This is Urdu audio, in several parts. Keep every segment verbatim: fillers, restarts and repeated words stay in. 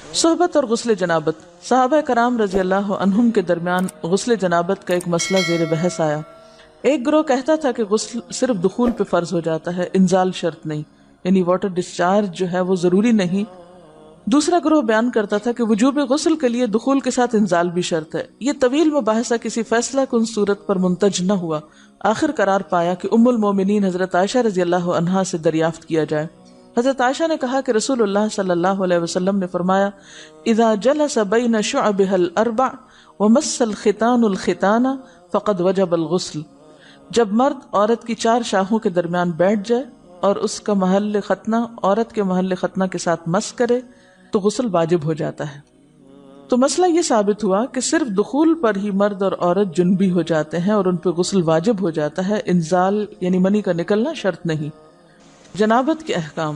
صحبت اور غسل جنابت. صحابہ کرام رضی اللہ عنہم کے درمیان غسل جنابت کا ایک مسئلہ زیر بحث آیا. ایک گروہ کہتا تھا کہ غسل صرف دخول پہ فرض ہو جاتا ہے، انزال شرط نہیں، یعنی واٹر ڈسچارج جو ہے وہ ضروری نہیں. دوسرا گروہ بیان کرتا تھا کہ وجوب غسل کے لیے دخول کے ساتھ انزال بھی شرط ہے. یہ طویل مباحثہ کسی فیصلہ کن صورت پر منتج نہ ہوا. آخر قرار پایا کہ ام المومنین حضرت عائشہ رضی اللہ عنہا سے دریافت کیا جائے. حضرت عائشہ نے کہا کہ رسول اللہ صلی اللہ علیہ وسلم نے فرمایا اذا جلس بین شعبها الاربع ومس الختان الختان فقد وجب الغسل. جب مرد عورت کی چار شاخوں کے درمیان بیٹھ جائے اور اس کا محل ختنہ عورت کے محل ختنہ کے ساتھ مس کرے تو غسل واجب ہو جاتا ہے. تو مسئلہ یہ ثابت ہوا کہ صرف دخول پر ہی مرد اور عورت جنبی ہو جاتے ہیں اور ان پہ غسل واجب ہو جاتا ہے، انزال یعنی منی کا نکلنا شرط نہیں. جنابت کے احکام.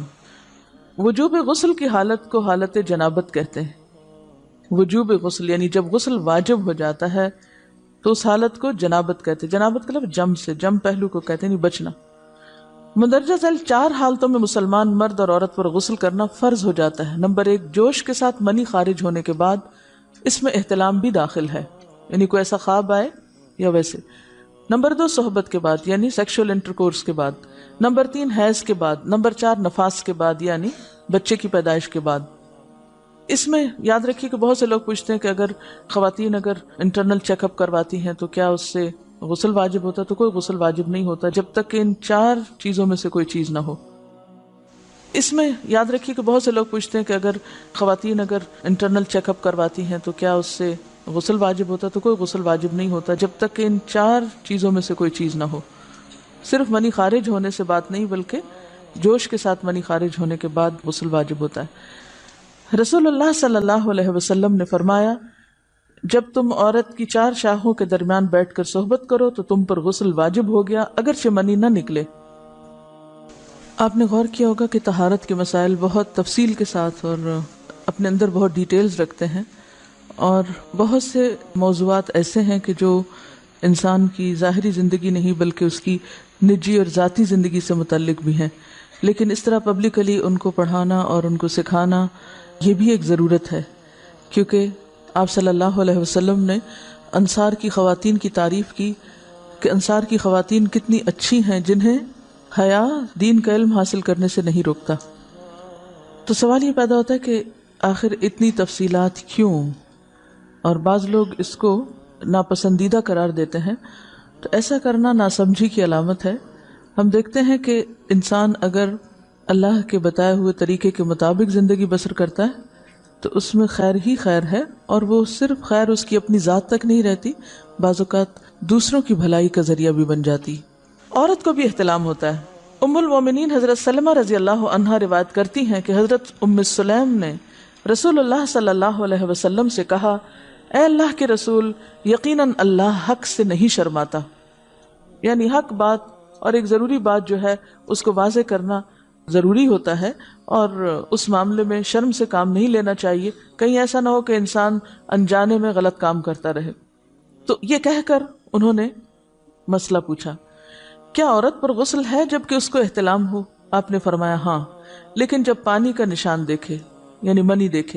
وجوب غسل کی حالت کو حالت جنابت کہتے ہیں. وجوب غسل یعنی جب غسل واجب ہو جاتا ہے تو اس حالت کو جنابت کہتے ہیں. جنابت کا لفظ جم سے، جم پہلو کو کہتے ہیں، نہیں بچنا. مندرجہ ذیل چار حالتوں میں مسلمان مرد اور عورت پر غسل کرنا فرض ہو جاتا ہے. نمبر ایک، جوش کے ساتھ منی خارج ہونے کے بعد. اس میں احتلام بھی داخل ہے، یعنی کوئی ایسا خواب آئے یا ویسے. نمبر دو، صحبت کے بعد یعنی سیکشول انٹرکورس کے بعد. نمبر تین، حیض کے بعد. نمبر چار، نفاس کے بعد یعنی بچے کی پیدائش کے بعد. اس میں یاد رکھیے کہ بہت سے لوگ پوچھتے ہیں کہ اگر خواتین اگر انٹرنل چیک اپ کرواتی ہیں تو کیا اس سے غسل واجب ہوتا ہے؟ تو کوئی غسل واجب نہیں ہوتا جب تک کہ ان چار چیزوں میں سے کوئی چیز نہ ہو. اس میں یاد رکھیے کہ بہت سے لوگ پوچھتے ہیں کہ اگر خواتین اگر انٹرنل چیک اپ کرواتی ہیں تو کیا اس سے غسل واجب ہوتا ہے؟ تو کوئی غسل واجب نہیں ہوتا جب تک کہ ان چار چیزوں میں سے کوئی چیز نہ ہو. صرف منی خارج ہونے سے بات نہیں بلکہ جوش کے ساتھ منی خارج ہونے کے بعد غسل واجب ہوتا ہے. رسول اللہ صلی اللہ علیہ وسلم نے فرمایا جب تم عورت کی چار شاخوں کے درمیان بیٹھ کر صحبت کرو تو تم پر غسل واجب ہو گیا اگرچہ منی نہ نکلے. آپ نے غور کیا ہوگا کہ طہارت کے مسائل بہت تفصیل کے ساتھ اور اپنے اندر بہت ڈیٹیلز رکھتے ہیں، اور بہت سے موضوعات ایسے ہیں کہ جو انسان کی ظاہری زندگی نہیں بلکہ اس کی نجی اور ذاتی زندگی سے متعلق بھی ہیں. لیکن اس طرح پبلکلی ان کو پڑھانا اور ان کو سکھانا یہ بھی ایک ضرورت ہے، کیونکہ آپ صلی اللہ علیہ وسلم نے انصار کی خواتین کی تعریف کی کہ انصار کی خواتین کتنی اچھی ہیں جنہیں حیا دین کا علم حاصل کرنے سے نہیں روکتا. تو سوال یہ پیدا ہوتا ہے کہ آخر اتنی تفصیلات کیوں؟ اور بعض لوگ اس کو ناپسندیدہ قرار دیتے ہیں. تو ایسا کرنا ناسمجھی کی علامت ہے. ہم دیکھتے ہیں کہ انسان اگر اللہ کے بتائے ہوئے طریقے کے مطابق زندگی بسر کرتا ہے تو اس میں خیر ہی خیر ہے، اور وہ صرف خیر اس کی اپنی ذات تک نہیں رہتی، بعض اوقات دوسروں کی بھلائی کا ذریعہ بھی بن جاتی. عورت کو بھی احتلام ہوتا ہے. ام المومنین حضرت سلمہ رضی اللہ عنہا روایت کرتی ہیں کہ حضرت ام سلیم نے رسول اللہ صلی اللہ علیہ وسلم سے کہا اے اللہ کے رسول، یقیناً اللہ حق سے نہیں شرماتا. یعنی حق بات اور ایک ضروری بات جو ہے اس کو واضح کرنا ضروری ہوتا ہے، اور اس معاملے میں شرم سے کام نہیں لینا چاہیے، کہیں ایسا نہ ہو کہ انسان انجانے میں غلط کام کرتا رہے. تو یہ کہہ کر انہوں نے مسئلہ پوچھا کیا عورت پر غسل ہے جبکہ اس کو احتلام ہو؟ آپ نے فرمایا ہاں، لیکن جب پانی کا نشان دیکھے یعنی منی دیکھے.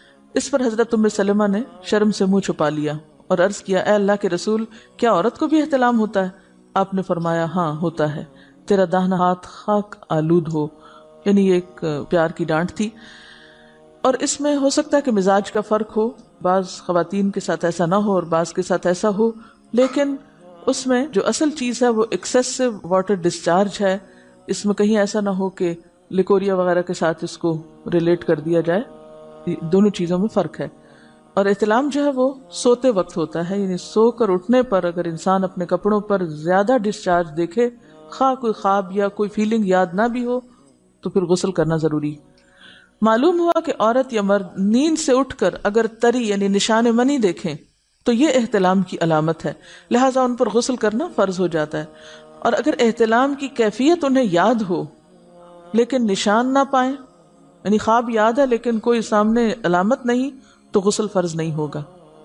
اس پر حضرت ام سلمہ نے شرم سے منہ چھپا لیا اور عرض کیا اے اللہ کے رسول، کیا عورت کو بھی احتلام ہوتا ہے؟ آپ نے فرمایا ہاں ہوتا ہے، تیرا داہنا ہاتھ خاک آلود ہو. یعنی یہ ایک پیار کی ڈانٹ تھی، اور اس میں ہو سکتا ہے کہ مزاج کا فرق ہو، بعض خواتین کے ساتھ ایسا نہ ہو اور بعض کے ساتھ ایسا ہو، لیکن اس میں جو اصل چیز ہے وہ ایکسیسو واٹر ڈسچارج ہے. اس میں کہیں ایسا نہ ہو کہ لیکوریا وغیرہ کے ساتھ اس کو ریلیٹ کر دیا جائے. دونوں چیزوں میں فرق ہے. اور احتلام جو ہے وہ سوتے وقت ہوتا ہے، یعنی سو کر اٹھنے پر اگر انسان اپنے کپڑوں پر زیادہ ڈسچارج دیکھے، خواہ کوئی خواب یا کوئی فیلنگ یاد نہ بھی ہو، تو پھر غسل کرنا ضروری. معلوم ہوا کہ عورت یا مرد نیند سے اٹھ کر اگر تری یعنی نشان منی دیکھیں تو یہ احتلام کی علامت ہے، لہٰذا ان پر غسل کرنا فرض ہو جاتا ہے. اور اگر احتلام کی کیفیت انہیں یاد ہو لیکن نشان نہ پائیں، یعنی خواب یاد ہے لیکن کوئی سامنے علامت نہیں، تو غسل فرض نہیں ہوگا.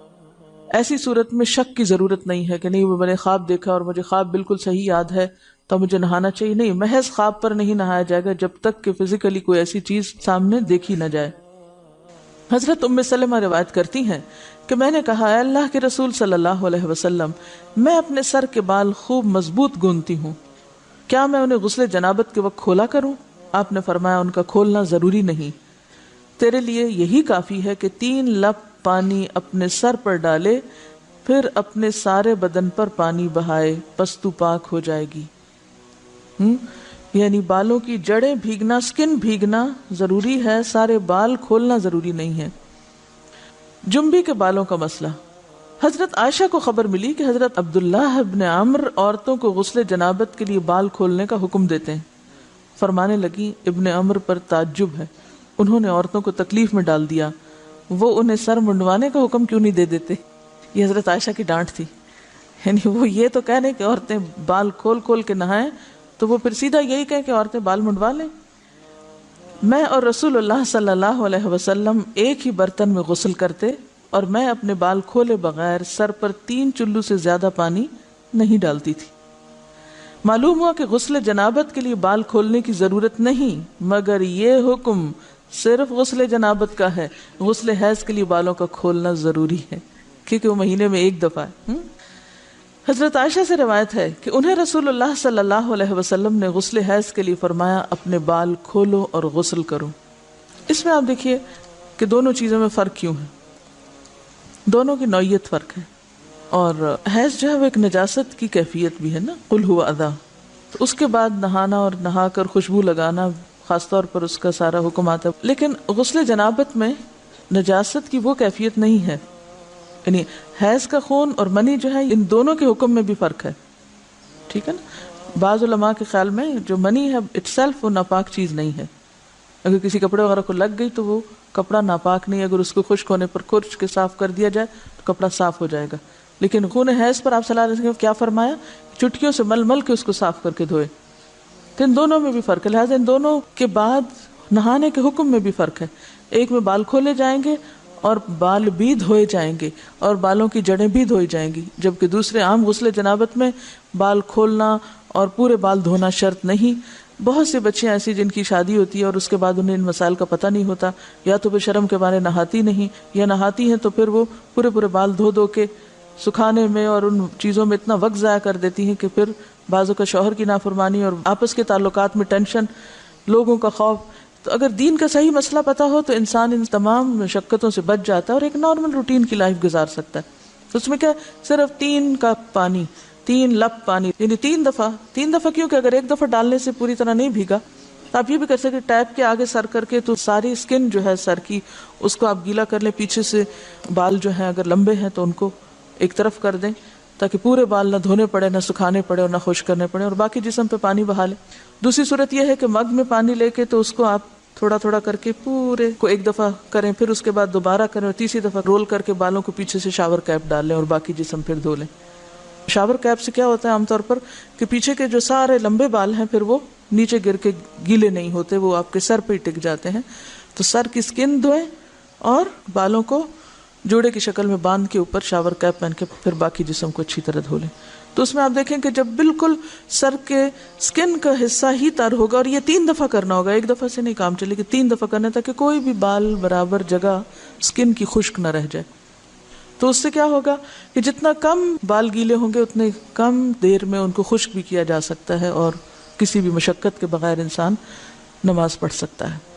ایسی صورت میں شک کی ضرورت نہیں ہے کہ نہیں وہ میں نے خواب دیکھا اور مجھے خواب بالکل صحیح یاد ہے تو مجھے نہانا چاہیے. نہیں، محض خواب پر نہیں نہایا جائے گا جب تک کہ فزیکلی کوئی ایسی چیز سامنے دیکھی نہ جائے. حضرت ام سلمہ روایت کرتی ہیں کہ میں نے کہا اے اللہ کے رسول صلی اللہ علیہ وسلم، میں اپنے سر کے بال خوب مضبوط گونتی ہوں، کیا میں انہیں غسل جنابت کے وقت کھولا کروں؟ آپ نے فرمایا ان کا کھولنا ضروری نہیں، تیرے لیے یہی کافی ہے کہ تین لپ پانی اپنے سر پر ڈالے، پھر اپنے سارے بدن پر پانی بہائے، پس تو پاک ہو جائے گی۔ ہم یعنی بالوں کی جڑیں بھیگنا، سکن بھیگنا ضروری ہے، سارے بال کھولنا ضروری نہیں ہے۔ جنبی کے بالوں کا مسئلہ، حضرت عائشہ کو خبر ملی کہ حضرت عبداللہ ابن عمرو عورتوں کو غسل جنابت کے لیے بال کھولنے کا حکم دیتے ہیں۔ فرمانے لگی ابن عمرو پر تعجب ہے، انہوں نے عورتوں کو تکلیف میں ڈال دیا، وہ انہیں سر منڈوانے کا حکم کیوں نہیں دے دیتے؟ یہ حضرت عائشہ کی ڈانٹ تھی، یعنی وہ یہ تو کہنے کہ عورتیں بال کھول کھول کے نہائیں، تو وہ پھر سیدھا یہی کہیں کہ عورتیں بال منڈوا لیں۔ میں اور رسول اللہ صلی اللہ علیہ وسلم ایک ہی برتن میں غسل کرتے، اور میں اپنے بال کھولے بغیر سر پر تین چلو سے زیادہ پانی نہیں ڈالتی تھی۔ معلوم ہوا کہ غسل جنابت کے لیے بال کھولنے کی ضرورت نہیں، مگر یہ حکم صرف غسل جنابت کا ہے، غسل حیض کے لیے بالوں کا کھولنا ضروری ہے کیونکہ وہ مہینے میں ایک دفعہ ہے۔ حضرت عائشہ سے روایت ہے کہ انہیں رسول اللہ صلی اللہ علیہ وسلم نے غسل حیض کے لیے فرمایا اپنے بال کھولو اور غسل کرو۔ اس میں آپ دیکھیے کہ دونوں چیزوں میں فرق کیوں ہے، دونوں کی نوعیت فرق ہے، اور حیض جو ہے وہ ایک نجاست کی کیفیت بھی ہے نا، قل ہوا اذی، تو اس کے بعد نہانا اور نہا کر خوشبو لگانا خاص طور پر اس کا سارا حکم آتا ہے، لیکن غسل جنابت میں نجاست کی وہ کیفیت نہیں ہے، یعنی حیض کا خون اور منی جو ہے ان دونوں کے حکم میں بھی فرق ہے، ٹھیک ہے نا۔ بعض علماء کے خیال میں جو منی ہے اٹ سیلف وہ ناپاک چیز نہیں ہے، اگر کسی کپڑے وغیرہ کو لگ گئی تو وہ کپڑا ناپاک نہیں، اگر اس کو خشک ہونے پر کھرچ کے صاف کر دیا جائے تو کپڑا صاف ہو جائے گا، لیکن خون حیض پر آپ صلی اللہ علیہ وسلم نے کیا فرمایا، چٹکیوں سے مل مل کے اس کو صاف کر کے دھوئے، تو ان دونوں میں بھی فرق ہے، لہٰذا ان دونوں کے بعد نہانے کے حکم میں بھی فرق ہے، ایک میں بال کھولے جائیں گے اور بال بھی دھوئے جائیں گے اور بالوں کی جڑیں بھی دھوئی جائیں گی، جبکہ دوسرے عام غسل جنابت میں بال کھولنا اور پورے بال دھونا شرط نہیں۔ بہت سی بچیاں ایسی جن کی شادی ہوتی ہے اور اس کے بعد انہیں ان مسائل کا پتہ نہیں ہوتا، یا تو وہ شرم کے مارے نہاتی نہیں، یا نہاتی ہیں تو پھر وہ پورے پورے بال دھو دھو کے سکھانے میں اور ان چیزوں میں اتنا وقت ضائع کر دیتی ہیں کہ پھر بعضوں کا شوہر کی نافرمانی اور آپس کے تعلقات میں ٹینشن، لوگوں کا خوف۔ تو اگر دین کا صحیح مسئلہ پتا ہو تو انسان ان تمام مشقتوں سے بچ جاتا ہے اور ایک نارمل روٹین کی لائف گزار سکتا ہے۔ اس میں کیا صرف تین کپ پانی، تین لپ پانی، یعنی تین دفعہ تین دفعہ کیونکہ اگر ایک دفعہ ڈالنے سے پوری طرح نہیں بھیگا تو آپ یہ بھی کر سکتے ٹیپ کے آگے سر کر کے تو ساری اسکن جو ہے سر کی اس کو آپ گیلا کر لیں، پیچھے سے بال جو ہیں اگر لمبے ہیں تو ان کو ایک طرف کر دیں تاکہ پورے بال نہ دھونے پڑے، نہ سکھانے پڑے اور نہ خشک کرنے پڑے، اور باقی جسم پہ پانی بہا لیں۔ دوسری صورت یہ ہے کہ مگ میں پانی لے کے تو اس کو آپ تھوڑا تھوڑا کر کے پورے کو ایک دفعہ کریں، پھر اس کے بعد دوبارہ کریں اور تیسری دفعہ رول کر کے بالوں کو پیچھے سے شاور کیپ ڈال لیں اور باقی جسم پھر دھو لیں۔ شاور کیپ سے کیا ہوتا ہے عام طور پر کہ پیچھے کے جو سارے لمبے بال ہیں پھر وہ نیچے گر کے گیلے نہیں ہوتے، وہ آپ کے سر پہ ہی ٹک جاتے ہیں، تو سر کی سکن دھوئیں اور بالوں کو جوڑے کی شکل میں باندھ کے اوپر شاور کیپ پہن کے پھر باقی جسم کو اچھی طرح دھو لیں۔ تو اس میں آپ دیکھیں کہ جب بالکل سر کے سکن کا حصہ ہی تر ہوگا، اور یہ تین دفعہ کرنا ہوگا، ایک دفعہ سے نہیں کام چلے کہ تین دفعہ کرنا تاکہ کوئی بھی بال برابر جگہ سکن کی خشک نہ رہ جائے۔ تو اس سے کیا ہوگا کہ جتنا کم بال گیلے ہوں گے اتنے کم دیر میں ان کو خشک بھی کیا جا سکتا ہے اور کسی بھی مشقت کے بغیر انسان نماز پڑھ سکتا ہے۔